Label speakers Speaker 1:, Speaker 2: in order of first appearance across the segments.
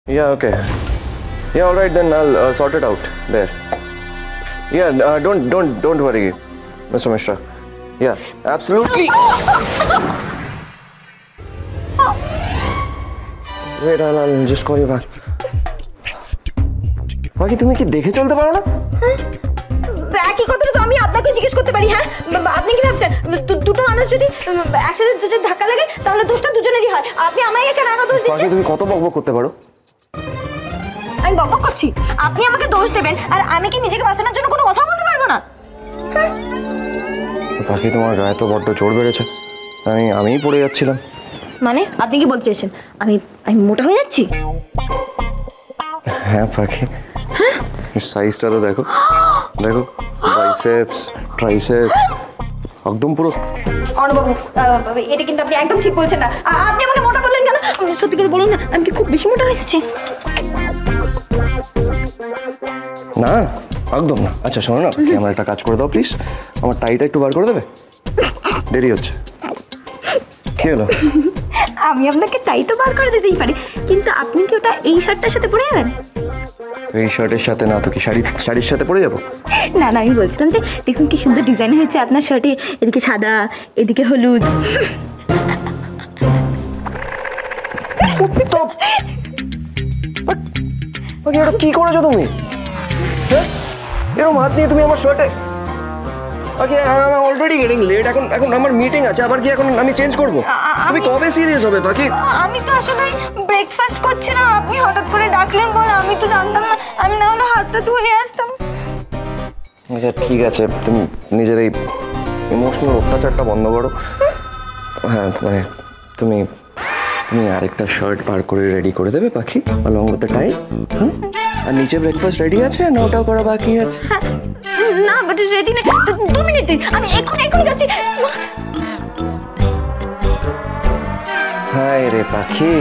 Speaker 1: Yeah, okay. Yeah, all right, then I'll sort it out there. Yeah, don't worry, Mr. Mishra. Yeah, absolutely. Wait, I'll just call you back. বাকি তুমি কি দেখে চলতে পারো না?
Speaker 2: একই কথাটা তো আমি আপনাকে জিজ্ঞেস করতে পারি। হ্যাঁ, আপনি কি ভাবছেন দুটো মানুষ যদি একসাথে দুটো ধাক্কা লাগে তাহলে দোষটা দুজনেরই হয়? আপনি আমাকে কেন দোষ দিচ্ছেন?
Speaker 1: তুমি কত বকবক করতে পারো?
Speaker 2: আমি বকবক করছি, আপনি আমাকে দোষ দেবেন আর আমি কি নিজেকে বাঁচানোর জন্য কোনো কথা বলতে পারবো না?
Speaker 1: বাকি তোমার গায়ে তো বড্ড জোর বেড়েছে। আমিই পড়ে যাচ্ছিলাম। মানে
Speaker 2: আপনি কি বলতে চাইছেন আমি মোটা হয়ে যাচ্ছি?
Speaker 1: হ্যাঁ পাখি, সাইজটা তো দেখো দেখো, বাইসেপস ট্রাইসেপস একদম পুরো।
Speaker 2: অনুবাবু, এটা কিন্তু আপনি একদম ঠিক বলছেন না। আপনি আমাকে মোটা বললেন কেন? সত্যি করে বলুন না, আমি কি খুব বেশি মোটা হয়ে যাচ্ছি?
Speaker 1: না একদম না। আচ্ছা শোনো না, আমার একটা কাজ করে দাও প্লিজ, আমার টাইটা একটু বার করে দেবে, দেরি হচ্ছে। কি হলো?
Speaker 2: আমি আপনাকে টাই তো বার করে দিতেই পারি, কিন্তু আপনি কি ওটা এই শার্টটার সাথে পরে যাবেন?
Speaker 1: এই শার্টের সাথে না তো কি শাড়ির সাথে পরে যাবো?
Speaker 2: না না, আমি বলছিলাম যে দেখুন কি সুন্দর ডিজাইন হয়েছে আপনার শার্টে, এদিকে সাদা এদিকে হলুদ।
Speaker 1: এটা কি করেছো তুমি? এরকম হাত নিয়ে তুমি আমার শার্টে? অলরেডি গেটিং লেট, এখন আমার মিটিং আছে, আবার কি এখন আমি চেঞ্জ করবো? তুমি কবে সিরিয়াস হবে বাকি?
Speaker 2: আমি তো আসলে ব্রেকফাস্ট করছি না, আপনি হঠাৎ করে ডাকলেন বলে আমি তো জানতাম না, আমি না হলে হাতটা ধুয়ে নিয়ে আসতাম।
Speaker 1: আচ্ছা ঠিক আছে, তুমি নিজের এই ইমোশনাল অত্যাচারটা বন্ধ করো। হ্যাঁ মানে তুমি আরেকটা শার্ট বার করে রেডি করে দেবে পাখি, অলং উইথ দ্য টাই। হ্যাঁ, আর নিচে ব্রেকফাস্ট রেডি আছে না ওটাও করা বাকি আছে?
Speaker 2: না বাট রেডি না, 2 মিনিট দিন, আমি এক্ষুনি যাচ্ছি।
Speaker 1: হায় রে পাখি,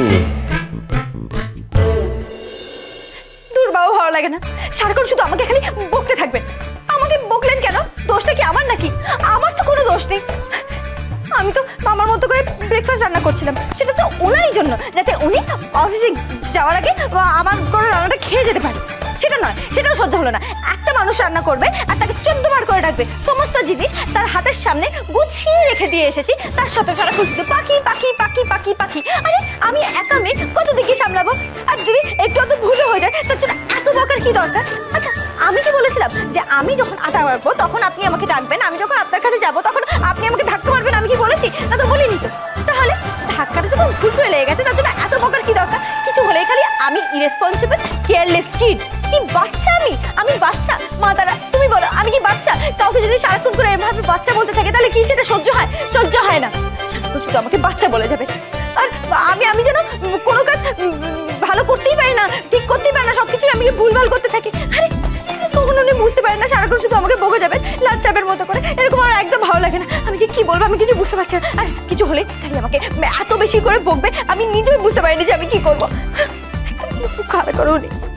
Speaker 2: দূর বাবু, ভালো লাগে না, সারাক্ষণ শুধু আমাকে খালি বকতে থাকবেন। আমাকে বকলেন কেন? দোষটা কি আমার নাকি? আমার তো কোনো দোষ নেই। আমি তো আমার মতো করে ব্রেকফাস্ট রান্না করছিলাম, সেটা তো ওনারই জন্য, যাতে উনি অফিসে যাওয়ার আগে আমার কোনো রান্নাটা খেয়ে যেতে পারে। সেটা নয়, সেটাও সহ্য হলো না। একটা মানুষ রান্না করবে আর তাকে 14 বার করে ডাকবে, সমস্ত জিনিস তার হাতের সামনে গুছিয়ে রেখে দিয়ে এসেছি, তার সাথে সারাক্ষণ শুধু পাখি পাখি পাখি পাখি পাখি। আরে আমি একা মেয়ে, কত দিকে সামলাবো? আর যদি একটু অত ভুলও হয়ে যায় তার জন্য এত বকার কি দরকার? আচ্ছা আমি কি বলেছিলাম যে আমি যখন আটা মাখবো তখন আপনি আমাকে ডাকবেন, আমি যখন আপনার কাছে যাবো তখন আপনি আমাকে ধাক্কা মারবেন? আমি কি বলেছি? না তো বলিনি তো। তাহলে ধাক্কাটা যখন ভুল করে লেগে গেছে তার জন্য এত বকার কি দরকার? কিছু হলেই খালি আমি ইরেসপন্সিবল কেয়ারলেস কিড। কি বাচ্চা আমি বাচ্চা? মা তারা তুমি বলো, আমি কি বাচ্চা? কাউকে যদি সারাক্ষণ করে এভাবে বাচ্চা বলতে থাকে তাহলে কি সেটা সহ্য হয়? সহ্য হয় না। সারাক্ষণ শুধু আমাকে বাচ্চা বলে যাবে, আর আমি যেন কোনো কাজ ভালো করতেই পারি না, ঠিক করতেই পারি না, সবকিছু আমি ভুলভাল করতে থাকি। আরে কখনো উনি বুঝতে পারেন না, সারাক্ষণ শুধু আমাকে বকে যাবে লাচ্চাপের মতো করে। এরকম আমার একদম ভালো লাগে না। আমি যে কি বলবো আমি কিছু বুঝতে পারছি না, আর কিছু হলে খালি আমাকে এত বেশি করে বকবে, আমি নিজেও বুঝতে পারিনি যে আমি কি করবো। একদম খারাপ করে উনি।